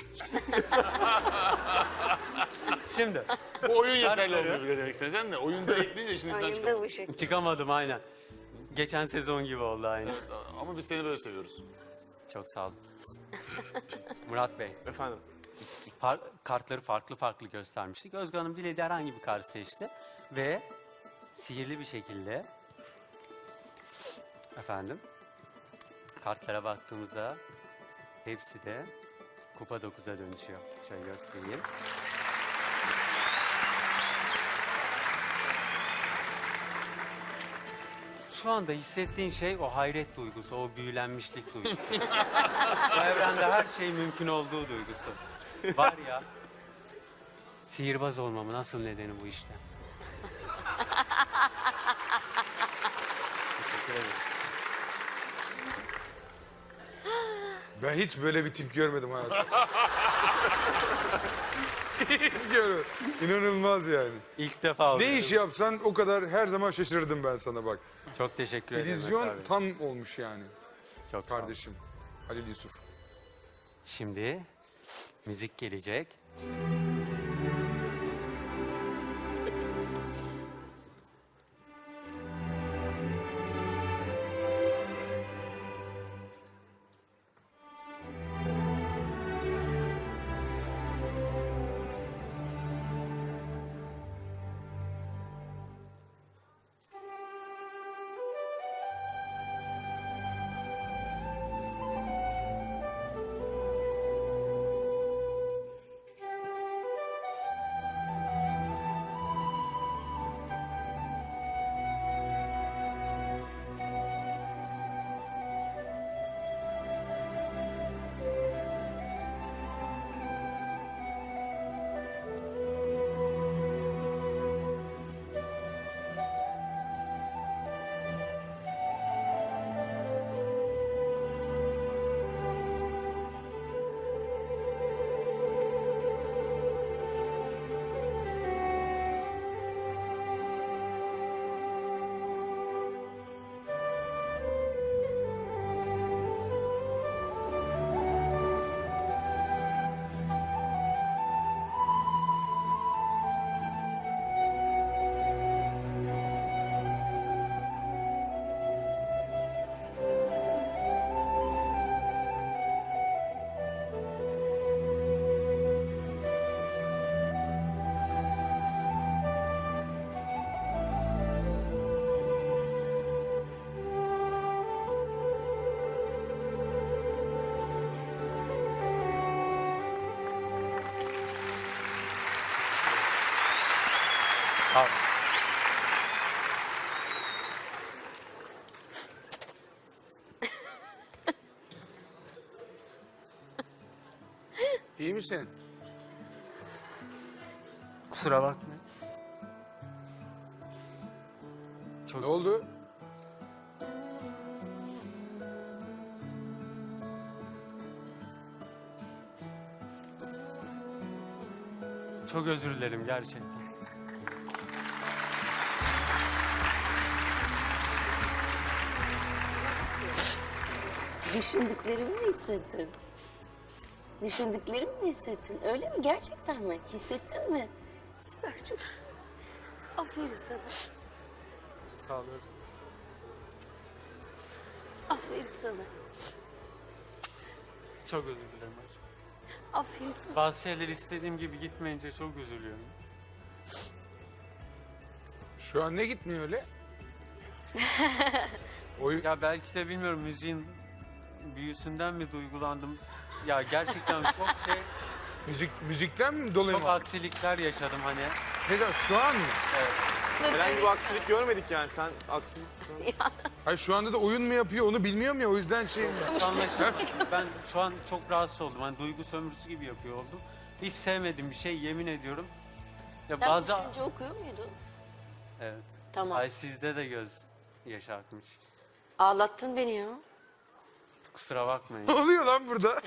Şimdi. Bu oyun yeterli kartları- olmuyor bile demek istedin de. Oyunda ekleyince işin içinden çıkamıyor. bu şekilde. Çıkamadım aynen. Geçen sezon gibi oldu aynen. Ama biz seni böyle seviyoruz. Çok sağ olun. Murat Bey, Efendim. kartları farklı göstermiştik. Özge Hanım dilediği herhangi bir kart seçti. Ve sihirli bir şekilde kartlara baktığımızda hepsi de kupa 9'a dönüşüyor. Şöyle göstereyim. Şu anda hissettiğin şey o hayret duygusu, o büyülenmişlik duygusu. Bu evrende her şey mümkün olduğu duygusu. Var ya, sihirbaz olmamın asıl nedeni bu işte. Teşekkür ederim. Ben hiç böyle bir tip görmedim hayatımda. Hiç görmedim. İnanılmaz yani. İlk defa oldu. Ne iş yapsan o kadar her zaman şaşırdım ben sana bak. Çok teşekkür ederim. İllüzyon Efe abi. tam olmuş yani. Çok sağ ol. Kardeşim Halil Yusuf. Şimdi müzik gelecek. Al. İyi misin? Kusura bakmayın. Ne oldu? Çok özür dilerim gerçekten. Düşündüklerimi mi hissettin? Düşündüklerimi mi hissettin? Öyle mi? Gerçekten mi? Hissettin mi? Süper, çok. Aferin sana. Sağ ol hocam. Aferin sana. Çok özür dilerim hocam. Aferin sana. Bazı şeyler istediğim gibi gitmeyince çok üzülüyorum. Şu an ne gitmiyor öyle? Ya belki de bilmiyorum, müziğin büyüsünden mi duygulandım? Ya gerçekten çok Müzikten mi dolayı çok mı? aksilikler yaşadım hani. Neden? Şu an mı? Herhangi bir aksilik görmedik yani. Sen aksilik... Hayır şu anda da oyun mu yapıyor onu bilmiyorum ya o yüzden şey mi? Anlaşıldı. Ben şu an çok rahatsız oldum. Hani duygu sömürüsü gibi yapıyor oldum. Hiç sevmediğim bir şey, yemin ediyorum. Ya Sen bazı... düşünce okuyor muydun? Evet. Tamam. Ay sizde de göz yaşartmış. Ağlattın beni ya. Kusura bakmayın. Ne oluyor lan burada?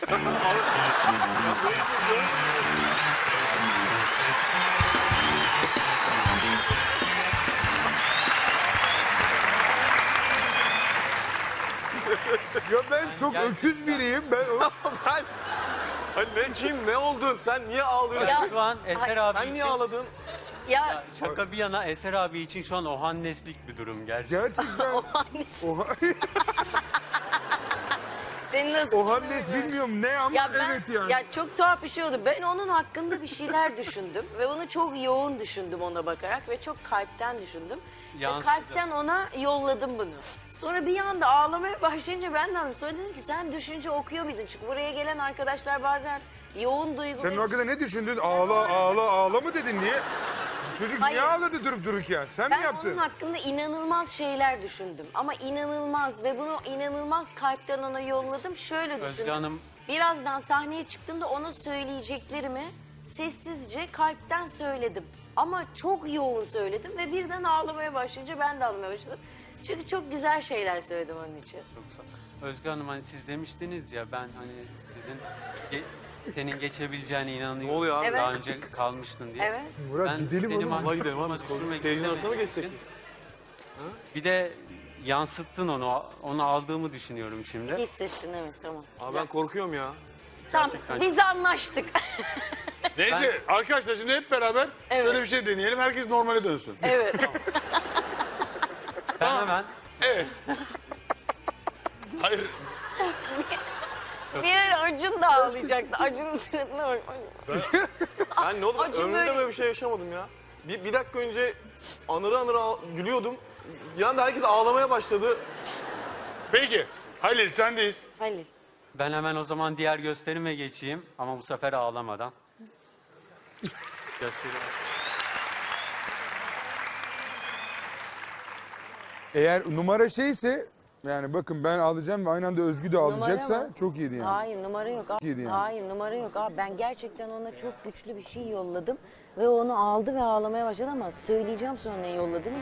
Ya ben çok öküz biriyim. Ben Hani ne, kim, ne oldun? Sen niye ağlıyorsun? Ya- Şu an Eser abi Sen için... niye ağladın? Ya, Şaka bir yana, Eser abi için şu an ohanneslik bir durum gerçekten. gerçekten senin nasıl? Ohannes bilmiyorum ne ama Ya ben, evet yani. ya çok tuhaf bir şey oldu. Ben onun hakkında bir şeyler düşündüm ve onu çok yoğun düşündüm ona bakarak ve çok kalpten düşündüm. Ve Yansıdı. kalpten ona yolladım bunu. Sonra bir anda ağlamaya başlayınca ben de anladım. Sonra dedim ki sen düşünce okuyor muydun? Çünkü buraya gelen arkadaşlar bazen yoğun duygu... Sen hakikaten ne düşündün? Ağla mı dedin niye? Bu çocuk Hayır. niye ağladı durup dururken? Sen mi Ben yaptın? onun hakkında inanılmaz şeyler düşündüm. Ama inanılmaz ve bunu inanılmaz kalpten ona yolladım. Şöyle Özge düşündüm. Hanım, Birazdan sahneye çıktığımda ona söyleyeceklerimi sessizce kalpten söyledim. Ama çok yoğun söyledim ve birden ağlamaya başlayınca ben de ağlamaya başladım. Çünkü çok güzel şeyler söyledim onun için. çok sağ ol. Özge Hanım, hani siz demiştiniz ya, ben hani sizin senin geçebileceğine inanıyorum. Ne oluyor abi? Evet. Daha önce kalmıştın diye. Evet. Murat Ben gidelim seni oğlum. Vallahi gidelim abi. mahcup düşürmek Seyircinin arasına mı istemediğim geçsek için biz? Bir de yansıttın onu aldığımı düşünüyorum şimdi. Hissettin, evet, tamam. Abi Güzel. ben korkuyorum ya. Tamam, gerçekten- biz anlaştık. Neyse arkadaşlar şimdi hep beraber şöyle bir şey deneyelim. Herkes normale dönsün. Evet. Ben hemen Evet. Hayır. Bir ara Acun da ağlayacaktı. Acun'un suratına bak. Ben ne oldu? Ben Acun ömrümde böyle- böyle bir şey yaşamadım ya. Bir dakika önce anıra gülüyordum. Bir anda herkes ağlamaya başladı. Peki. Halil sendeyiz. Halil. Ben hemen o zaman diğer gösterime geçeyim ama bu sefer ağlamadan. Gösterime. Eğer numara şeyse yani bakın ben ağlayacağım ve aynı anda Özgü de ağlayacaksa mı? çok iyiydi yani. Hayır, numara yok abi. İyiydi yani. Hayır, numara yok abi. Ben gerçekten ona çok güçlü bir şey yolladım ve onu aldı ve ağlamaya başladı ama söyleyeceğim sonra ne yolladığımı.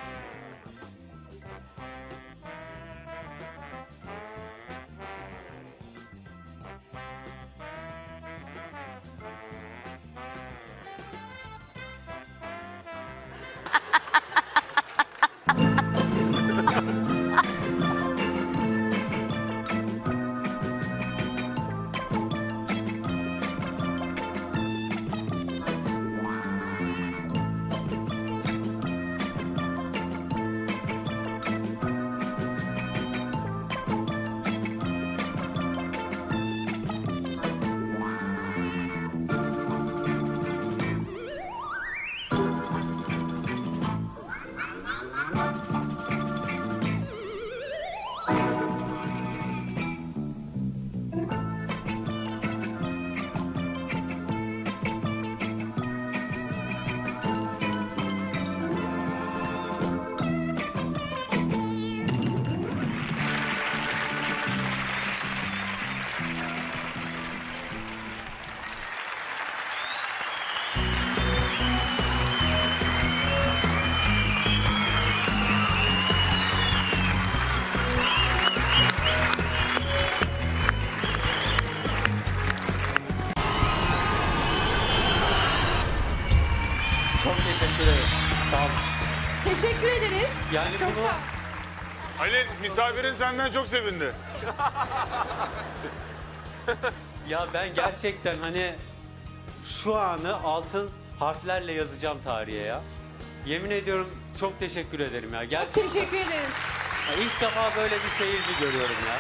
Çok teşekkür ederim. Sağ olun. Teşekkür ederiz. Yani Çok bunu sağ ol. Halil misafirin senden çok sevindi. Ya ben gerçekten hani şu anı altın harflerle yazacağım tarihe ya. Yemin ediyorum çok teşekkür ederim ya. Gerçekten. Teşekkür ederiz. Ya İlk defa böyle bir seyirci görüyorum ya.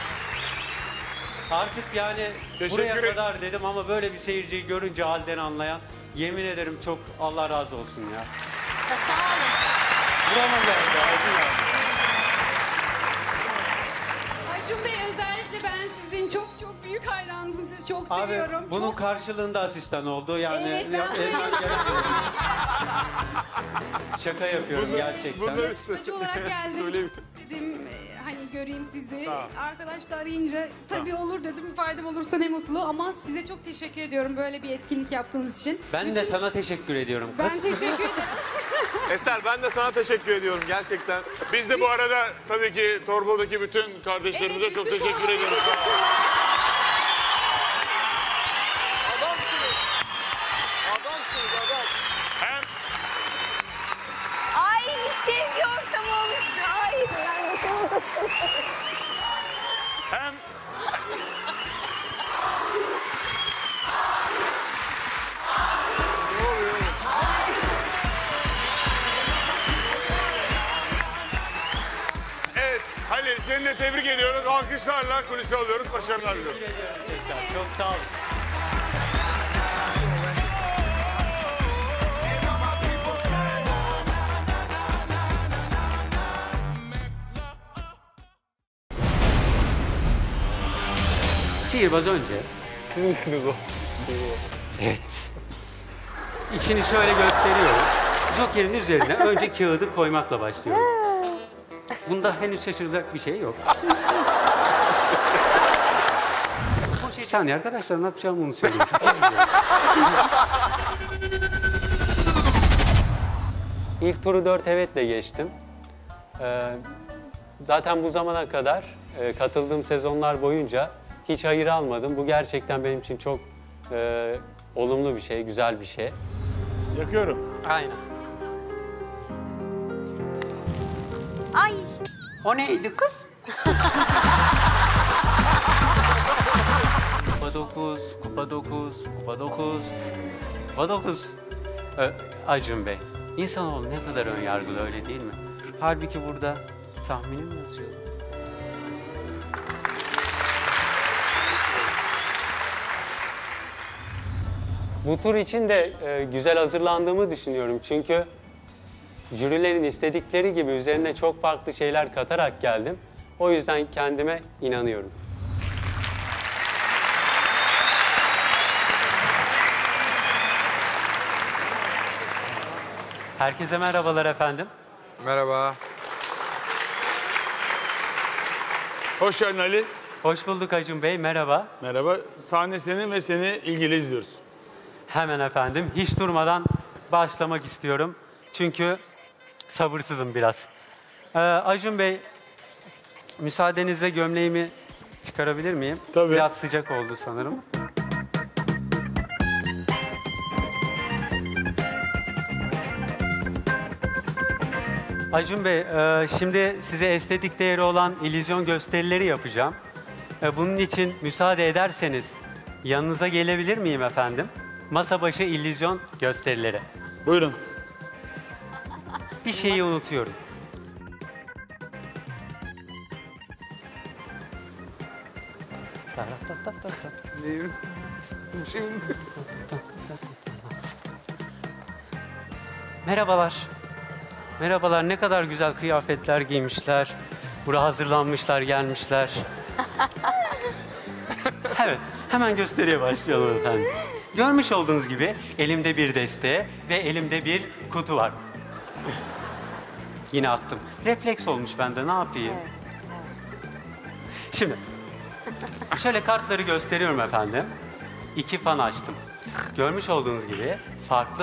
Artık yani buraya kadar dedim ama böyle bir seyirciyi görünce halden anlayan, yemin ederim çok Allah razı olsun ya. Sağ olun. Buramam geldi Acun abi. Acun Bey özellikle ben sizin çok büyük hayranınızım. Sizi çok seviyorum. Abi bunun çok... karşılığında asistan oldu yani. Evet, ben Şaka yapıyorum gerçekten. yarışmacı olarak geldim. Dedim hani göreyim sizi. Arkadaş da arayınca tabii olur dedim. Faydam olursa ne mutlu ama size çok teşekkür ediyorum böyle bir etkinlik yaptığınız için. Ben de sana teşekkür ediyorum kız. Ben teşekkür ederim. Eser ben de sana teşekkür ediyorum gerçekten. Biz de bu arada tabii ki Torbalı'daki bütün kardeşlerimize Evet, çok bütün teşekkür Torbalı'ya ediyoruz. Adamsınız. Adamsınız adam. Hem Ay bir sevgi ortamı oluştu. Ay. hem Evet Halil seni de tebrik ediyoruz. Alkışlarla kulise alıyoruz. Başarılar diliyoruz. Çok sağ olun. Sihirbaz önce. Siz misiniz o? Evet. İçini şöyle gösteriyorum. Joker'in üzerine önce kağıdı koymakla başlıyorum. Bunda henüz şaşıracak bir şey yok. Bir saniye arkadaşlar ne yapacağımı onu söyleyeyim. İlk turu 4 evetle geçtim. Zaten bu zamana kadar katıldığım sezonlar boyunca hiç hayır almadım. Bu gerçekten benim için çok olumlu bir şey, güzel bir şey. Yakıyorum. Aynen. Ay. O neydi kız? Kupa 9, kupa 9, kupa 9, kupa 9. Acun Bey, insanoğlu ne kadar önyargılı öyle değil mi? Halbuki burada tahminim yazıyor. Bu tur için de güzel hazırlandığımı düşünüyorum. Çünkü jürilerin istedikleri gibi üzerine çok farklı şeyler katarak geldim. O yüzden kendime inanıyorum. Herkese merhabalar efendim. Merhaba. Hoş geldin Ali. Hoş bulduk Acun Bey, merhaba. Merhaba. Sahne senin ve seni ilgili izliyoruz. Hemen efendim, hiç durmadan başlamak istiyorum. Çünkü sabırsızım biraz. Acun Bey, müsaadenizle gömleğimi çıkarabilir miyim? Tabii. Biraz sıcak oldu sanırım. Acun Bey, şimdi size estetik değeri olan illüzyon gösterileri yapacağım. Bunun için müsaade ederseniz yanınıza gelebilir miyim efendim? Masa başı illüzyon gösterileri. Buyurun. Bir şeyi unutuyorum. Merhabalar. Merhabalar, ne kadar güzel kıyafetler giymişler. Buraya hazırlanmışlar, gelmişler. Evet, hemen gösteriye başlayalım efendim. Görmüş olduğunuz gibi elimde bir deste ve elimde bir kutu var. Yine attım. Refleks olmuş bende, ne yapayım? Şimdi, şöyle kartları gösteriyorum efendim. 2 fan açtım. Görmüş olduğunuz gibi farklı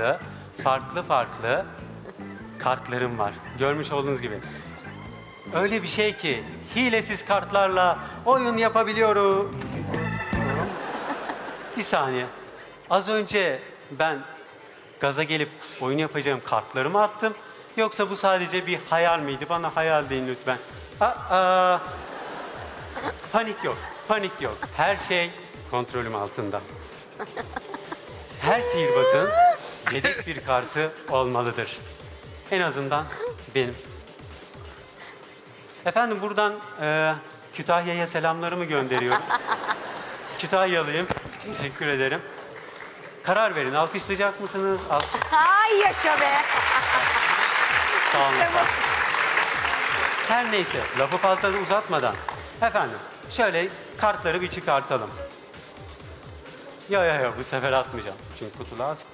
kartlarım var. Görmüş olduğunuz gibi. Öyle bir şey ki hilesiz kartlarla oyun yapabiliyorum. Bir saniye. Az önce ben gaza gelip oyun yapacağım kartlarımı attım. Yoksa bu sadece bir hayal miydi? Bana hayal deyin lütfen. Panik yok, panik yok. Her şey kontrolüm altında. Her sihirbazın yedek bir kartı olmalıdır. En azından benim. Efendim buradan Kütahya'ya selamlarımı gönderiyorum. Kütahyalıyım. Teşekkür ederim. Karar verin. Alkışlayacak mısınız? Ay yaşa be. Sağ olun efendim. Her neyse, lafı fazla uzatmadan. Efendim, şöyle kartları bir çıkartalım. Ya bu sefer atmayacağım. Çünkü kutu lazım.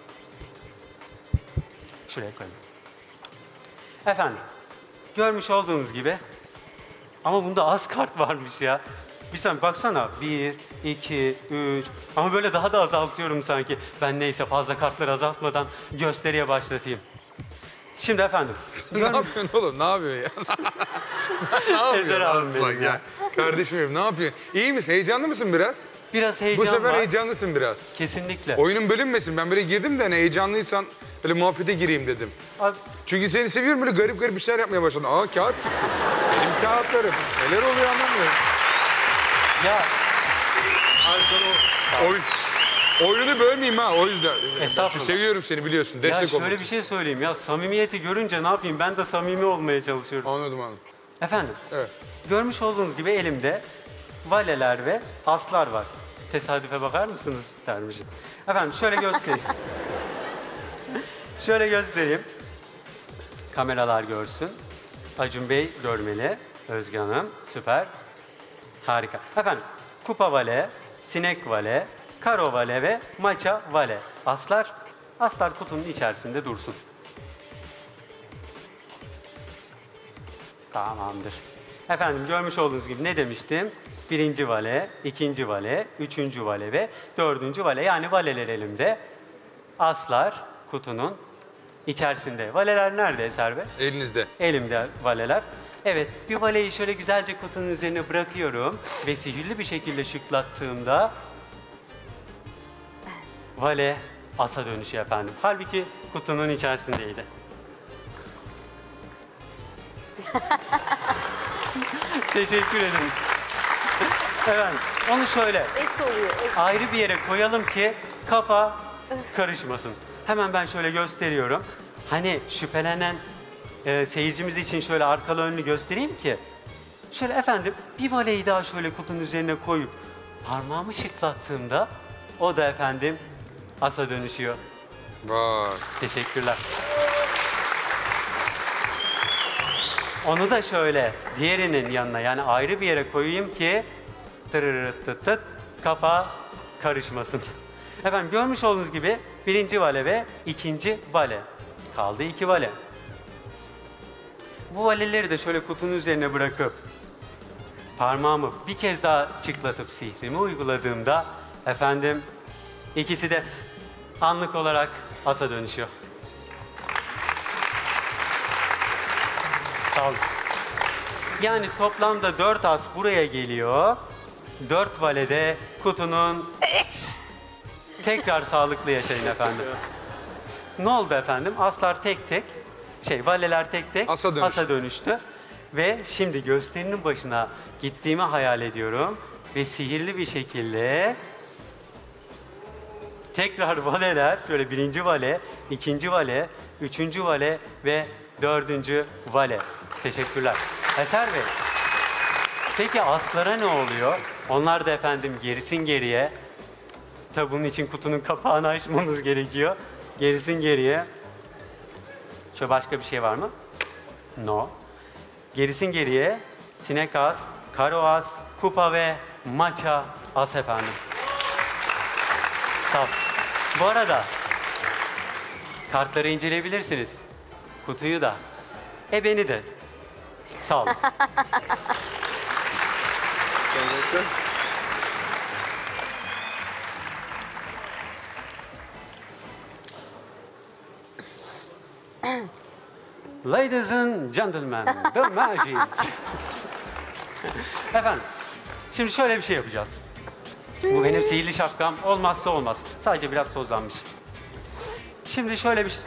Şuraya koyayım. Efendim, görmüş olduğunuz gibi ama bunda az kart varmış ya. Bir saniye baksana. 1, 2, 3. Ama böyle daha da azaltıyorum sanki. Ben neyse fazla kartları azaltmadan gösteriye başlatayım. Şimdi efendim. Ne yapıyorsun oğlum? Ne yapıyorsun ya? Ne yapıyorsun Ezer abim aslan benim ya. Kardeşim benim ne yapıyorsun? İyi misin? Heyecanlı mısın biraz? Biraz heyecan Bu sefer var. heyecanlısın biraz. Kesinlikle. Oyunun bölünmesin. Ben böyle girdim de hani heyecanlıysan böyle muhabbete gireyim dedim. Abi, Çünkü seni seviyorum böyle garip garip bir şeyler yapmaya başladın. Aa kağıt çıktı. Benim kağıtlarım. Neler oluyor anlamıyorum. ya Abi sana oyunu bölmeyeyim ha o yüzden. Estağfurullah. Çünkü seviyorum seni biliyorsun. ya Destek şöyle olmak bir şey söyleyeyim ya, samimiyeti görünce ne yapayım, ben de samimi olmaya çalışıyorum. Anladım. Efendim, Evet. görmüş olduğunuz gibi elimde valeler ve aslar var. Tesadüfe bakar mısınız dermişim. Efendim şöyle göstereyim. Şöyle göstereyim. Kameralar görsün. Acun Bey görmeli. Özge Hanım süper. Harika. Efendim kupa vale, sinek vale, karo vale ve maça vale. Aslar kutunun içerisinde dursun. Tamamdır. Efendim görmüş olduğunuz gibi ne demiştim? 1. vale, 2. vale, 3. vale ve 4. vale. Yani valeler elimde. Aslar kutunun içerisinde. Valeler nerede Eser Bey? Elinizde. Elimde valeler. Evet, bir valeyi şöyle güzelce kutunun üzerine bırakıyorum ve sihirli bir şekilde şıklattığımda vale asa dönüşüyor efendim. Halbuki kutunun içerisindeydi. Teşekkür ederim. Efendim, onu şöyle Es oluyor. ayrı bir yere koyalım ki kafa karışmasın. Hemen ben şöyle gösteriyorum. Hani şüphelenen seyircimiz için şöyle arkalı önlü göstereyim ki. Şöyle efendim bir valeyi daha şöyle kutunun üzerine koyup parmağımı şıklattığımda o da efendim asa dönüşüyor. Vay. Teşekkürler. Onu da şöyle diğerinin yanına yani ayrı bir yere koyayım ki tırırırıtıtıt kafa karışmasın. Efendim görmüş olduğunuz gibi 1. vale ve 2. vale. Kaldı 2 vale. Bu valeleri de şöyle kutunun üzerine bırakıp parmağımı bir kez daha çıklatıp sihrimi uyguladığımda efendim ikisi de anlık olarak asa dönüşüyor. Sağ olun. Yani toplamda 4 as buraya geliyor. 4 valede kutunun tekrar sağlıklı yaşayın efendim. Ne oldu efendim? Aslar tek tek, valeler tek tek asa dönüştü. Ve şimdi gösterinin başına gittiğimi hayal ediyorum. Ve sihirli bir şekilde tekrar valeler, şöyle 1. vale, 2. vale, 3. vale ve 4. vale. Teşekkürler. Eser Bey, peki aslara ne oluyor? Onlar da efendim gerisin geriye. Tabii bunun için kutunun kapağını açmamız gerekiyor. Gerisin geriye. Şöyle başka bir şey var mı? No. Gerisin geriye sinek as, karo as, kupa ve maça as efendim. Sağ ol. Bu arada kartları inceleyebilirsiniz. Kutuyu da. Beni de. Sağ olun. Ladies and gentlemen, the magic. Efendim, şimdi şöyle bir şey yapacağız. Bu benim sihirli şapkam, olmazsa olmaz. Sadece biraz tozlanmış. Şimdi şöyle bir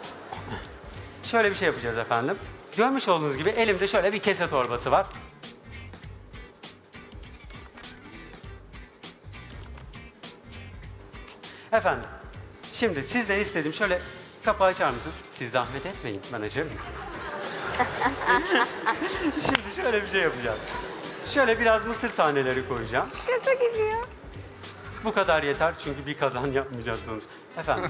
şey yapacağız efendim. Görmüş olduğunuz gibi elimde şöyle bir kese torbası var. Efendim, şimdi sizden istedim şöyle kapağı açar mısın? Siz zahmet etmeyin, ben açarım. Şimdi şöyle bir şey yapacağım. Şöyle biraz mısır taneleri koyacağım. Şaka gibi ya. Bu kadar yeter çünkü bir kazan yapmayacağız sonuç. Efendim.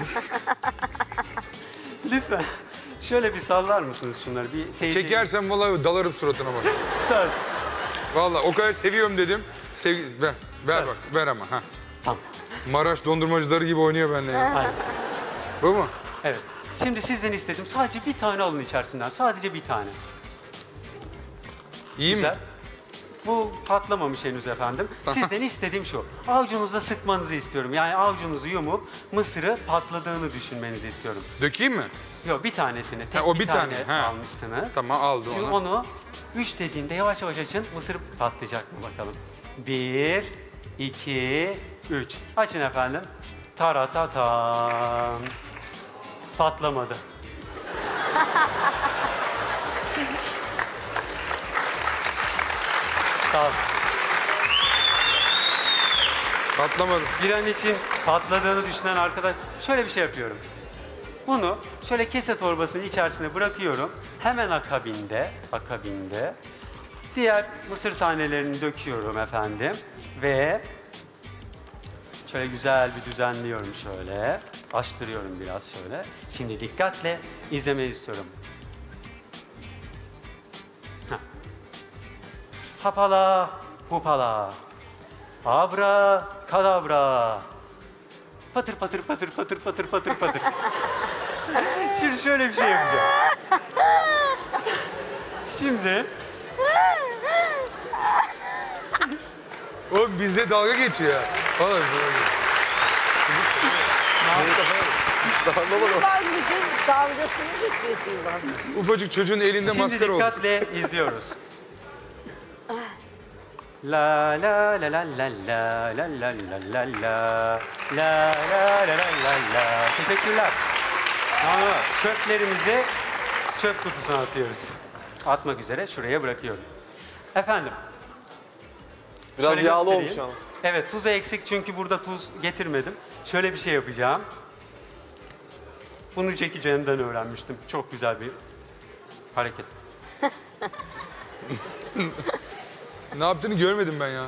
Lütfen şöyle bir sallar mısınız şunları? Bir seyirci... Çekersen vallahi dalarım suratına bak. Söz. Vallahi o kadar seviyorum dedim. Ver Söz. bak, ver ama. Ha. Tamam. Maraş dondurmacıları gibi oynuyor benimle ya. Aynen. Bu mu? Evet. Şimdi sizden istedim sadece bir tane alın içerisinden. Sadece bir tane. İyi Güzel. mi? Bu patlamamış henüz efendim. Sizden istediğim şu. Avucunuzda sıkmanızı istiyorum. Yani avucunuzu yumup mısırı patladığını düşünmenizi istiyorum. Dökeyim mi? Yok, bir tanesini. Tek Ha, o bir bir tane tane, ha. almıştınız. Tamam, aldı Şimdi onu. onu 3 dediğimde yavaş yavaş açın. Mısır patlayacak mı bakalım. 1, 2, 3. Açın efendim. Taratatan. Patlamadı. Sağ ol. Patlamadı. Bir an için patladığını düşünen arkadaş, şöyle bir şey yapıyorum. Bunu şöyle kese torbasının içerisine bırakıyorum. Hemen akabinde diğer mısır tanelerini döküyorum efendim. Ve şöyle güzel bir düzenliyorum şöyle. Açtırıyorum biraz şöyle. Şimdi dikkatle izlemeyi istiyorum. Heh. Hapala, hupala. Abra, kadabra. Patır patır patır patır patır patır patır. Şimdi şöyle bir şey yapacağım. Şimdi... O bizle dalga geçiyor ya. Vallahi Bazıcık dalgasını geçiyor Silvan. ufacık çocuğun elinde Şimdi maskara oldu. dikkatle izliyoruz. La la la la la la la la la la la la la la la. Teşekkürler. Tamam, çöplerimizi çöp kutusuna atıyoruz. Atmak üzere şuraya bırakıyorum. Efendim. Biraz şöyle yağlı göstereyim. olmuş yalnız. Evet, tuzu eksik çünkü burada tuz getirmedim. Şöyle bir şey yapacağım. Bunu Jackie Chan'den öğrenmiştim. Çok güzel bir hareket. Ne yaptığını görmedim ben ya.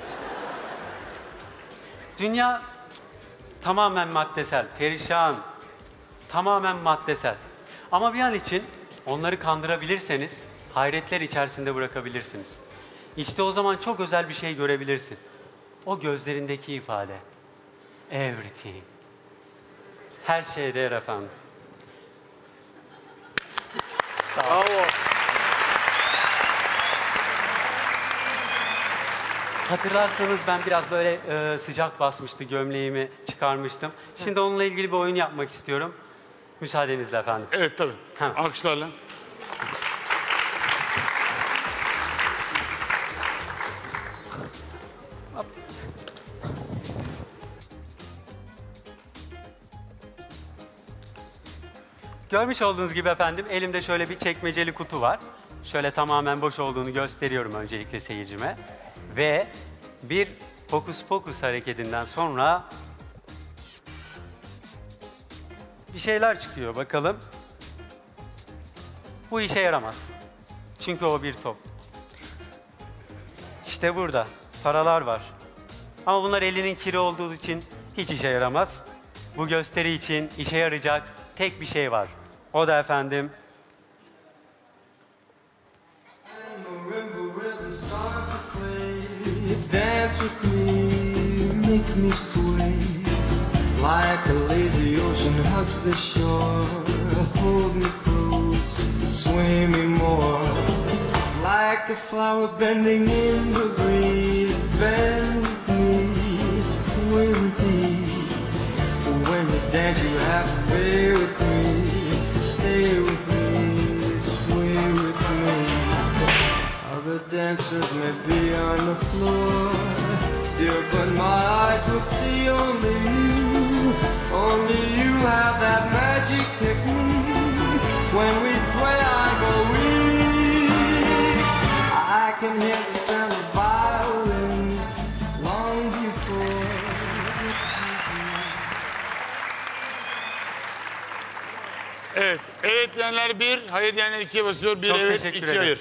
Dünya tamamen maddesel, perişan, tamamen maddesel. Ama bir an için onları kandırabilirseniz hayretler içerisinde bırakabilirsiniz. İşte o zaman çok özel bir şey görebilirsin. O gözlerindeki ifade. Everything. Her şeye değer efendim. Sağ olun. Hatırlarsanız ben biraz böyle sıcak basmıştı, gömleğimi çıkarmıştım. Şimdi onunla ilgili bir oyun yapmak istiyorum. Müsaadenizle efendim. Evet tabii. Ha. Alkışlarla. Görmüş olduğunuz gibi efendim elimde şöyle bir çekmeceli kutu var. Şöyle tamamen boş olduğunu gösteriyorum öncelikle seyircime. Ve bir hokus pokus hareketinden sonra bir şeyler çıkıyor bakalım. Bu işe yaramaz. Çünkü o bir top. İşte burada paralar var. Ama bunlar elinin kiri olduğu için hiç işe yaramaz. Bu gösteri için işe yarayacak tek bir şey var. O da efendim Dance with me, make me sway like a lazy ocean hugs the shore. Hold me close, sway me more like a flower bending in the breeze. Bend with me, sway with me. When you dance, you have to bear with me. Stay with me, sway with me. Other dancers may be on the floor, dear, but my eyes will see only you. Only you have that magic technique. When we sway, I go weak. I can hear the sound of violins long before. Evet diyenler 1, hayır diyenler 2'ye basıyor. 1 Çok evet, teşekkür 2 ederim. hayır.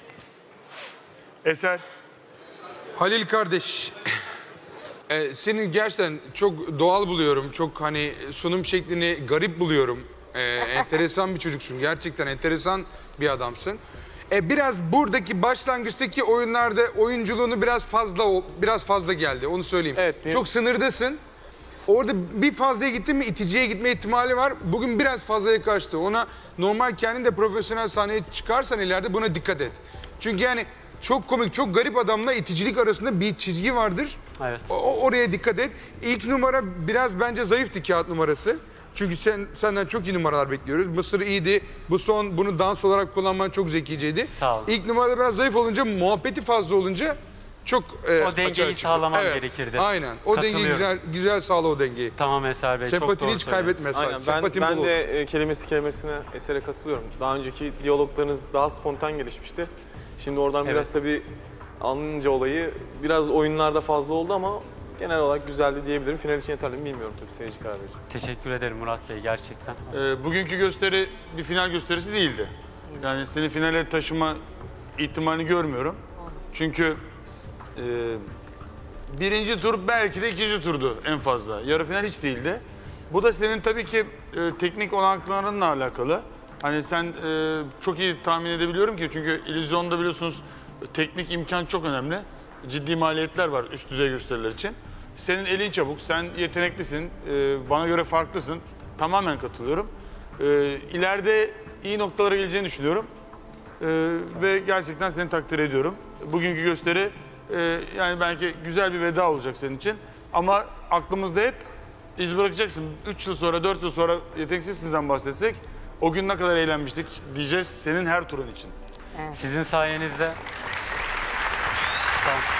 Eser. Halil kardeş, seni gerçekten çok doğal buluyorum. Çok hani sunum şeklini garip buluyorum. Enteresan bir çocuksun. Gerçekten enteresan bir adamsın. Biraz buradaki başlangıçtaki oyunlarda oyunculuğunu biraz fazla geldi. Onu söyleyeyim. Evet, çok sınırdasın. Orada bir fazlaya gittin mi iticiye gitme ihtimali var. Bugün biraz fazlaya kaçtı. Ona normal kendin de profesyonel sahneye çıkarsan ileride buna dikkat et. Çünkü yani çok komik, çok garip adamla iticilik arasında bir çizgi vardır. Evet. Oraya dikkat et. İlk numara biraz bence zayıftı, kağıt numarası. Çünkü senden çok iyi numaralar bekliyoruz. Mısır iyiydi. Bunu dans olarak kullanman çok zekiceydi. Sağ ol. İlk numarada biraz zayıf olunca, muhabbeti fazla olunca çok O dengeyi sağlamam gerekirdi. Aynen. O dengeyi güzel sağla o dengeyi. Tamam Eser Bey, çok Sempatini doğru hiç söylüyorsunuz. kaybetme. Aynen, Sempatin ben bol olsun. de kelimesine Eser'e katılıyorum. Daha önceki diyaloglarınız daha spontan gelişmişti. Şimdi oradan Evet. biraz tabii anlayınca olayı biraz oyunlarda fazla oldu ama genel olarak güzeldi diyebilirim. Final için yeterli mi bilmiyorum tabii, seyirci karar verecek. Teşekkür ederim Murat Bey, gerçekten. Bugünkü gösteri bir final gösterisi değildi. Yani seni finale taşıma ihtimalini görmüyorum. Çünkü birinci tur belki de ikinci turdu en fazla. Yarı final hiç değildi. Bu da senin tabii ki teknik olanaklarınla alakalı. Hani sen çok iyi tahmin edebiliyorum ki, çünkü illüzyonda biliyorsunuz teknik imkan çok önemli. Ciddi maliyetler var üst düzey gösteriler için. Senin elin çabuk, sen yeteneklisin, bana göre farklısın. Tamamen katılıyorum. İleride iyi noktalara geleceğini düşünüyorum. Ve gerçekten seni takdir ediyorum. Bugünkü gösteri yani belki güzel bir veda olacak senin için. Ama aklımızda hep iz bırakacaksın. 3 yıl sonra, 4 yıl sonra yeteneksizsizden bahsetsek o gün ne kadar eğlenmiştik diyeceğiz senin her turun için. Sizin sayenizde... Sağ olun.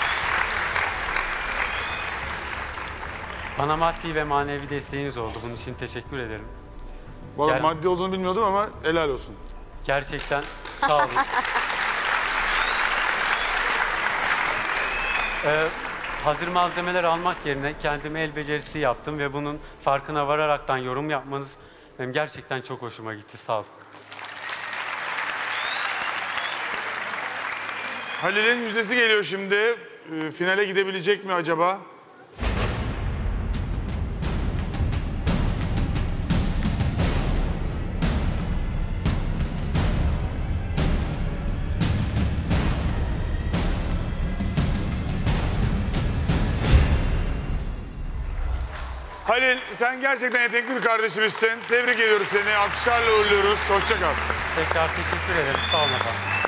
Bana maddi ve manevi desteğiniz oldu. Bunun için teşekkür ederim. Vallahi maddi olduğunu bilmiyordum ama helal olsun. Gerçekten sağ olun. Hazır malzemeler almak yerine kendime el becerisi yaptım ve bunun farkına vararaktan yorum yapmanız benim gerçekten çok hoşuma gitti. Sağ olun. Halil'in yüzdesi geliyor şimdi. Finale gidebilecek mi acaba? Halil, sen gerçekten yetenekli bir kardeşimizsin. Tebrik ediyoruz seni. Alkışlarla uğurluyoruz. Hoşça kal. Tekrar teşekkür ederim. Sağ olun efendim.